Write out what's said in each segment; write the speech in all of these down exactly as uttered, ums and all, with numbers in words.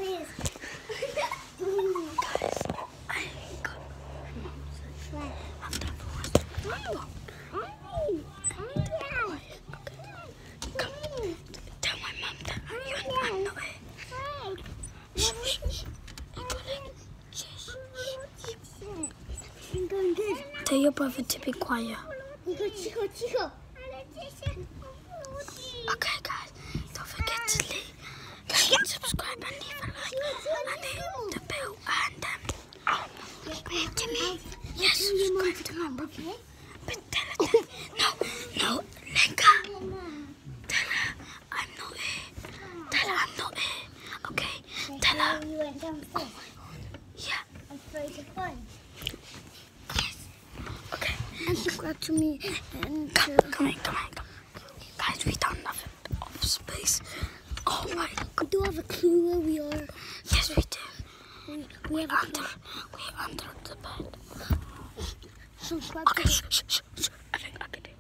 Guys, I got I'm done for once. Come, tell my mum that you're I'm not here. Shh, shh, shh. Tell your brother to be quiet. Okay, guys, don't forget to leave, like and subscribe and leave a like and hit the bell and um, subscribe to me. Yes, subscribe to my brother. But tell her that, no, no, Lenka. Tell her I'm not here. Tell her I'm not here. Okay, tell her. Oh my God. Yeah. I'm afraid to find. Okay. And subscribe to me and come, come here, come here, come. Guys, we don't have enough space. Oh my God. We do have a clue where we are. Yes, we do. We, we We're have under, we're under the bed. Subscribe Okay, to shh, shh, shh, shh. I think I can do it.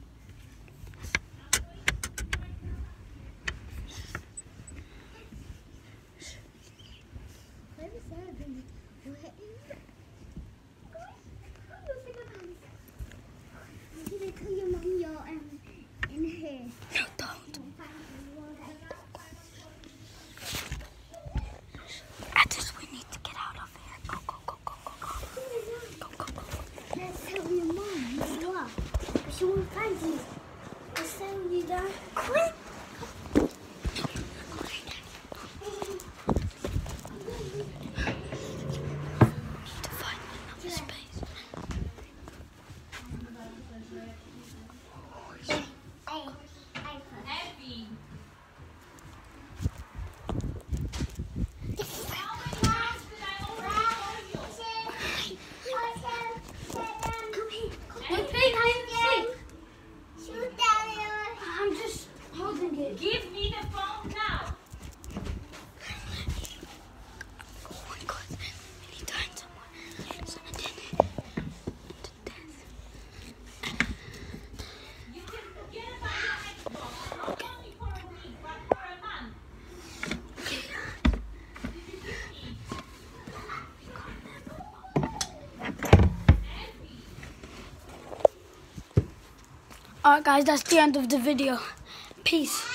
Tell your mum you're um, in here. No, don't. Addis, we need to get out of here. Go, go, go, go, go, go. Go, go, go. Let's tell your mum where you are. But she won't find you. Let's tell you that. Quick! To find another space. I'm just holding it. Give me the phone now. Oh my God, we need to hide someone. So I did it. To death. You can forget about your Xbox. Not only for a week, but for a month. Alright guys, that's the end of the video. Peace.